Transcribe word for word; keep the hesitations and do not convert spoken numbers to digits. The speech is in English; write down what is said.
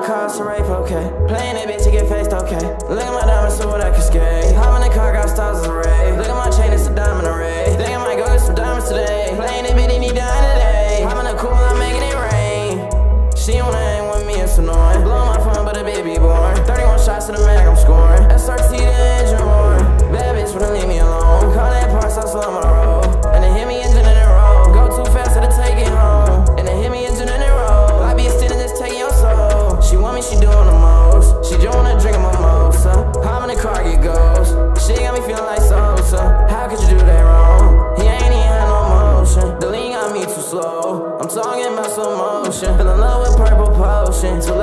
the car, it's a rape, okay. Playing that bitch to get faced, okay. Look at my diamonds, so what I can skate. Hop in the car, got stars as a ray. Look at my chain, it's a diamond array. Think I might go get some diamonds today. Playing that bitch, need dying today. Hop in the cool, I'm making it rain. She wanna hang with me, it's annoying. Blow my phone, but a baby born. thirty-one shots to the mag, I'm scoring. S R T, the engine roar. Bad bitch wanna leave me alone. Call that parts, I slow my roll. And it hit me engine and it roll. Go too fast, to take it home. And it hit me engine and it roll. I be extending this, taking your soul. She want me, she doing the most. She just wanna drink a mimosa. Hop in the car, get ghost. She got me feeling like Sosa. How could you do that wrong? He ain't even had no motion. The lean got me too slow. I'm talking about slow motion. Fell in love with purple potion. Too